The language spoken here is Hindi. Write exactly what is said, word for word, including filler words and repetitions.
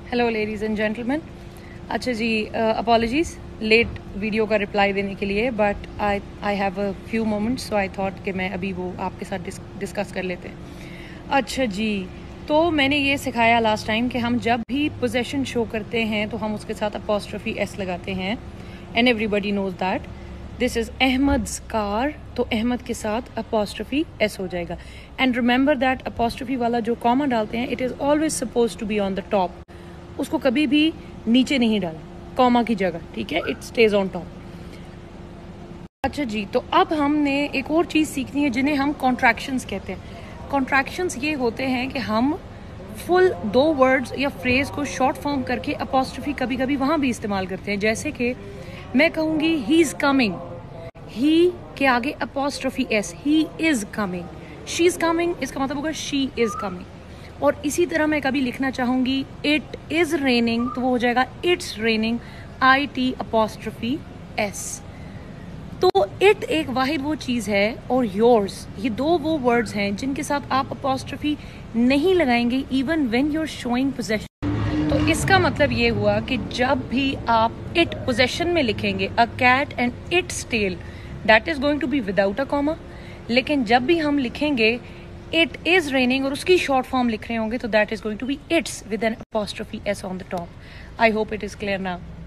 Hello ladies and gentleman. अच्छा जी, अपॉलॉजीज़ लेट वीडियो का रिप्लाई देने के लिए, but I I have a few moments, so I thought कि मैं अभी वो आपके साथ डिस, डिस्कस कर लेते हैं। अच्छा जी, तो मैंने ये सिखाया लास्ट टाइम कि हम जब भी पोजेशन शो करते हैं तो हम उसके साथ अपॉस्ट्रोफी एस लगाते हैं, and everybody knows that this is Ahmad's car, तो अहमद के साथ अपॉस्ट्रोफी एस हो जाएगा। एंड रिमेंबर दैट अपॉस्ट्रोफी वाला जो कॉमा डालते हैं, it is always suppose to be on the top, उसको कभी भी नीचे नहीं डाला कॉमा की जगह, ठीक है, इट स्टेज ऑन टॉप। अच्छा जी, तो अब हमने एक और चीज़ सीखनी है जिन्हें हम कॉन्ट्रैक्शंस कहते हैं। कॉन्ट्रैक्शंस ये होते हैं कि हम फुल दो वर्ड्स या फ्रेज को शॉर्ट फॉर्म करके अपॉस्ट्रोफी कभी कभी वहाँ भी इस्तेमाल करते हैं। जैसे कि मैं कहूँगी ही इज़ कमिंग, ही के आगे apostrophe S, he is coming. She is coming, इसका मतलब होगा शी इज़ कमिंग। और इसी तरह मैं कभी लिखना चाहूँगी इट इज़ रेनिंग, तो वो हो जाएगा it's raining, I T apostrophe S. तो इट एक वाहिद वो चीज़ है और योर्स ये दो वो वर्ड्स हैं जिनके साथ आप अपॉस्ट्रोफी नहीं लगाएंगे even when you are showing possession. तो इसका मतलब ये हुआ कि जब भी आप इट पोजेशन में लिखेंगे a cat and its tail, that is going to be without a comma. लेकिन जब भी हम लिखेंगे इट इज रेनिंग और उसकी शॉर्ट फॉर्म लिख रहे होंगे, तो that is going to be it's with an apostrophe S on the top. I hope it is clear now.